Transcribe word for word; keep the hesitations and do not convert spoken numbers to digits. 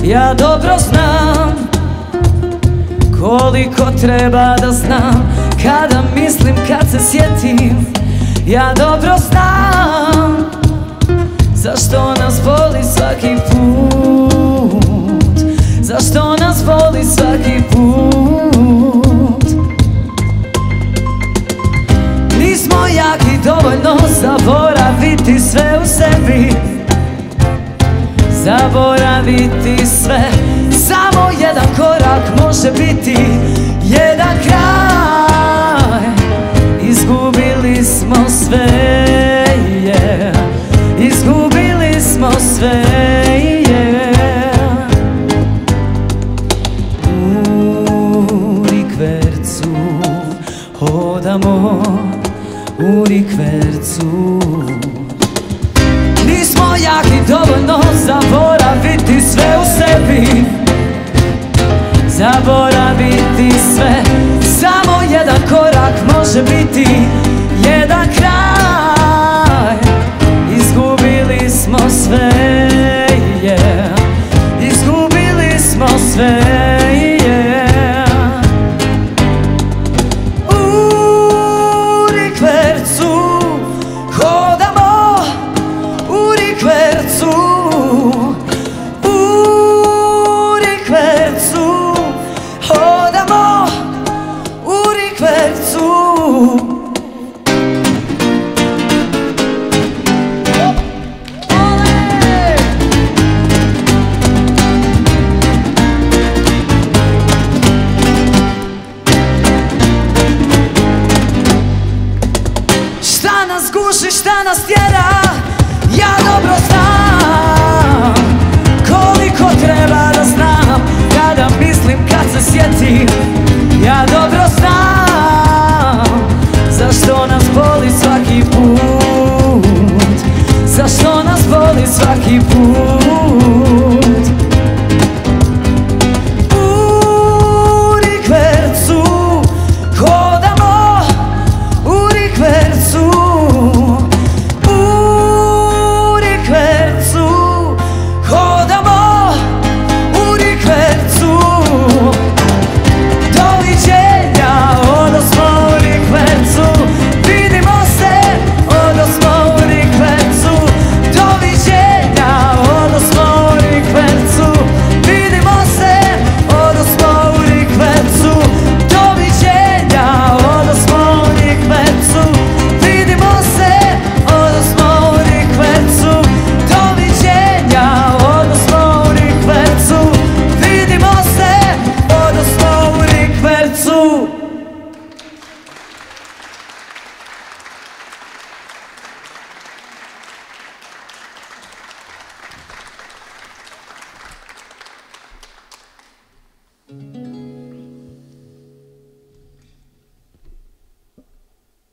Ja dobro znam koliko treba da znam. Kada mislim, kad se sjetim, ja dobro znam zašto nas boli svaki put, zašto nas boli svaki put. Nismo jaki dovoljno zaboraviti sve u sebi, zaboraviti sve. Samo jedan korak može biti jedan kraj. Izgubili smo sve, yeah. Izgubili smo sve, yeah. U rikvercu hodamo, u rikvercu. Nismo jaki dovoljno zaboraviti sve u sebi, zaboraviti sve. Samo jedan korak može biti jedan kraj. Izgubili smo sve, yeah. Izgubili smo sve.